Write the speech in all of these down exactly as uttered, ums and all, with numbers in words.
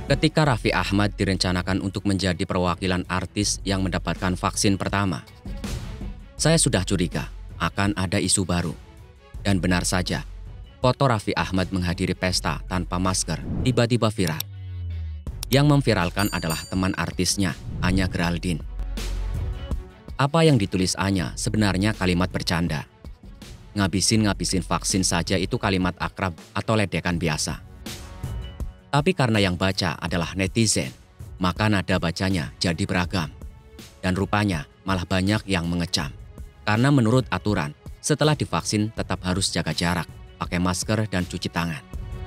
Ketika Raffi Ahmad direncanakan untuk menjadi perwakilan artis yang mendapatkan vaksin pertama, saya sudah curiga akan ada isu baru. Dan benar saja, foto Raffi Ahmad menghadiri pesta tanpa masker tiba-tiba viral. Yang memviralkan adalah teman artisnya, Anya Geraldine. Apa yang ditulis Anya sebenarnya kalimat bercanda. Ngabisin-ngabisin vaksin saja itu kalimat akrab atau ledekan biasa. Tapi karena yang baca adalah netizen, maka nada bacanya jadi beragam. Dan rupanya malah banyak yang mengecam. Karena menurut aturan, setelah divaksin tetap harus jaga jarak, pakai masker dan cuci tangan.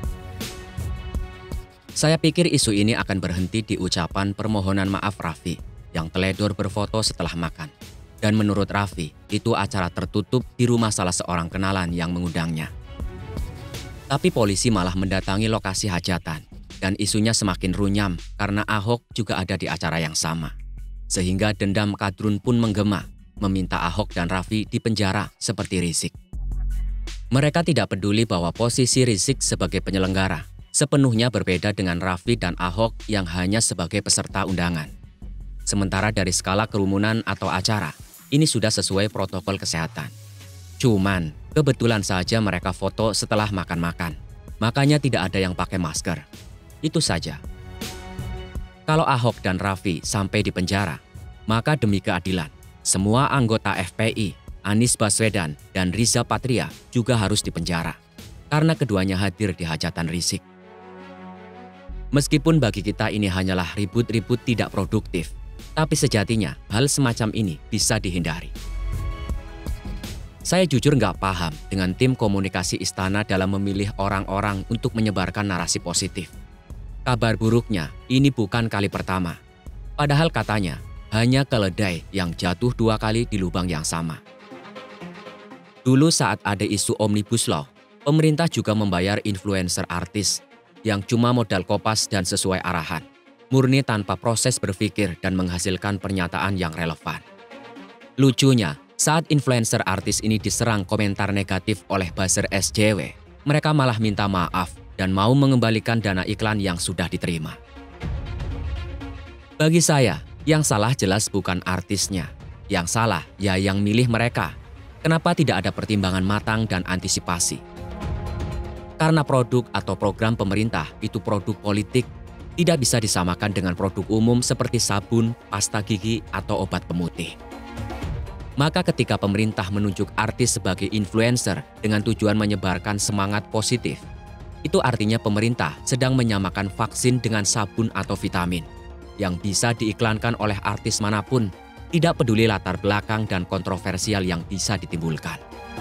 Saya pikir isu ini akan berhenti di ucapan permohonan maaf Raffi yang teledor berfoto setelah makan. Dan menurut Raffi, itu acara tertutup di rumah salah seorang kenalan yang mengundangnya. Tapi polisi malah mendatangi lokasi hajatan. Dan isunya semakin runyam karena Ahok juga ada di acara yang sama. Sehingga dendam kadrun pun menggema, meminta Ahok dan Raffi dipenjara seperti Rizik. Mereka tidak peduli bahwa posisi Rizik sebagai penyelenggara sepenuhnya berbeda dengan Raffi dan Ahok yang hanya sebagai peserta undangan. Sementara dari skala kerumunan atau acara, ini sudah sesuai protokol kesehatan. Cuman, kebetulan saja mereka foto setelah makan-makan. Makanya tidak ada yang pakai masker. Itu saja. Kalau Ahok dan Raffi sampai di penjara, maka demi keadilan, semua anggota F P I, Anies Baswedan dan Riza Patria juga harus dipenjara. Karena keduanya hadir di hajatan Rizik. Meskipun bagi kita ini hanyalah ribut-ribut tidak produktif, tapi sejatinya hal semacam ini bisa dihindari. Saya jujur nggak paham dengan tim komunikasi istana dalam memilih orang-orang untuk menyebarkan narasi positif. Kabar buruknya, ini bukan kali pertama. Padahal katanya, hanya keledai yang jatuh dua kali di lubang yang sama. Dulu saat ada isu Omnibus Law, pemerintah juga membayar influencer artis yang cuma modal kopas dan sesuai arahan. Murni tanpa proses berpikir dan menghasilkan pernyataan yang relevan. Lucunya, saat influencer artis ini diserang komentar negatif oleh buzzer S J W, mereka malah minta maaf dan mau mengembalikan dana iklan yang sudah diterima. Bagi saya, yang salah jelas bukan artisnya. Yang salah ya yang milih mereka. Kenapa tidak ada pertimbangan matang dan antisipasi? Karena produk atau program pemerintah itu produk politik, tidak bisa disamakan dengan produk umum seperti sabun, pasta gigi, atau obat pemutih. Maka ketika pemerintah menunjuk artis sebagai influencer dengan tujuan menyebarkan semangat positif, itu artinya pemerintah sedang menyamakan vaksin dengan sabun atau vitamin yang bisa diiklankan oleh artis manapun, tidak peduli latar belakang dan kontroversial yang bisa ditimbulkan.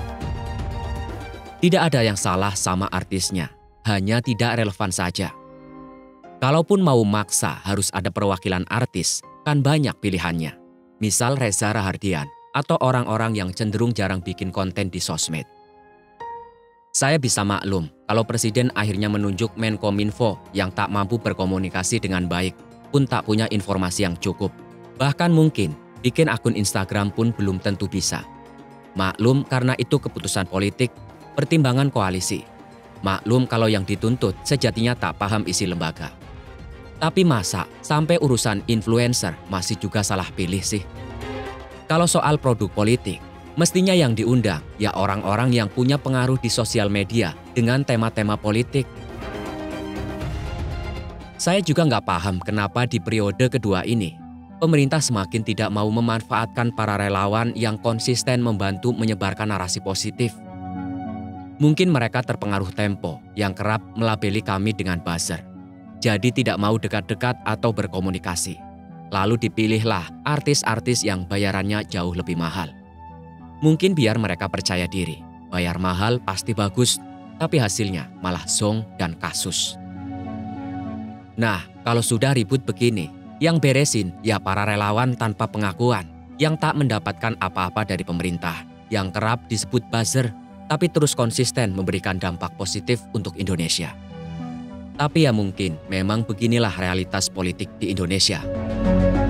Tidak ada yang salah sama artisnya, hanya tidak relevan saja. Kalaupun mau maksa harus ada perwakilan artis, kan banyak pilihannya. Misal Reza Rahardian atau orang-orang yang cenderung jarang bikin konten di sosmed. Saya bisa maklum kalau Presiden akhirnya menunjuk Menkominfo yang tak mampu berkomunikasi dengan baik, pun tak punya informasi yang cukup. Bahkan mungkin bikin akun Instagram pun belum tentu bisa. Maklum karena itu keputusan politik, pertimbangan koalisi. Maklum kalau yang dituntut sejatinya tak paham isi lembaga. Tapi masa sampai urusan influencer masih juga salah pilih sih? Kalau soal produk politik, mestinya yang diundang ya orang-orang yang punya pengaruh di sosial media dengan tema-tema politik. Saya juga nggak paham kenapa di periode kedua ini, pemerintah semakin tidak mau memanfaatkan para relawan yang konsisten membantu menyebarkan narasi positif. Mungkin mereka terpengaruh Tempo yang kerap melabeli kami dengan buzzer. Jadi tidak mau dekat-dekat atau berkomunikasi. Lalu dipilihlah artis-artis yang bayarannya jauh lebih mahal. Mungkin biar mereka percaya diri, bayar mahal pasti bagus, tapi hasilnya malah zong dan kasus. Nah, kalau sudah ribut begini, yang beresin ya para relawan tanpa pengakuan, yang tak mendapatkan apa-apa dari pemerintah, yang kerap disebut buzzer, tapi terus konsisten memberikan dampak positif untuk Indonesia. Tapi ya mungkin memang beginilah realitas politik di Indonesia.